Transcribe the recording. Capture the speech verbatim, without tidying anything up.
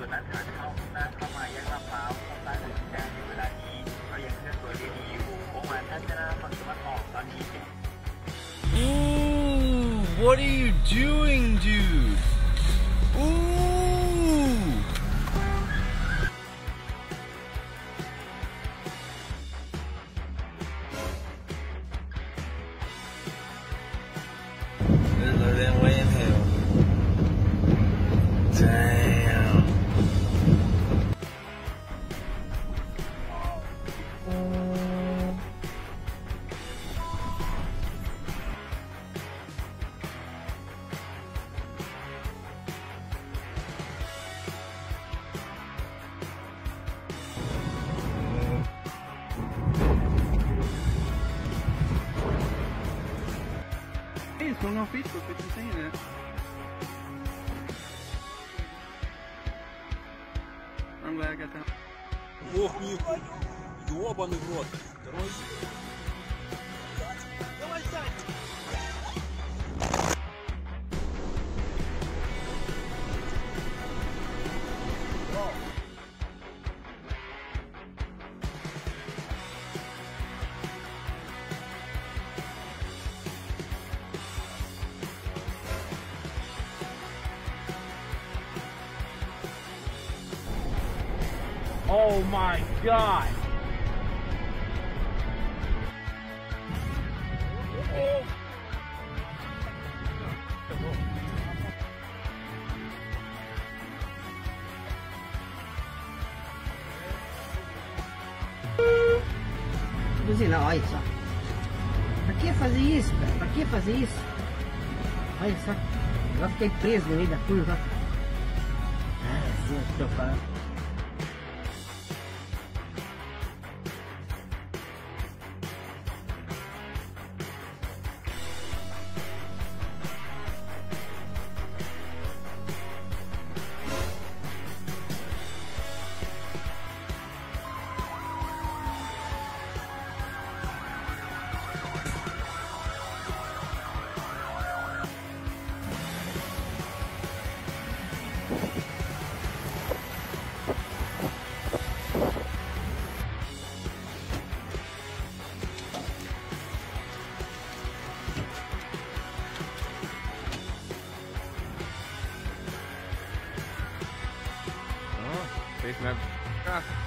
นั้นทางเข้ามุ่งหน้าเข้ามาแยกลาดพร้าวเข้าใต้ถนนแดงในเวลานี้ก็ยังเคลื่อนตัวได้ดีอยู่โค้งมาทัศนะฝั่งตะวันออกตอนนี้ Ooh, what are you doing, dude? Ooh! There's no way in hell. Damn. Hey, it's going on Facebook, what you saying that? I'm glad I got that. Ох, нихуя, ёбаный в рот. Давай, Сань. Oh my God! Buzinar, olha só. Pra que fazer isso, cara? Pra que fazer isso? Olha só. Eu fiquei preso no meio da curva. Ah, assim, estou falando. Fez minha...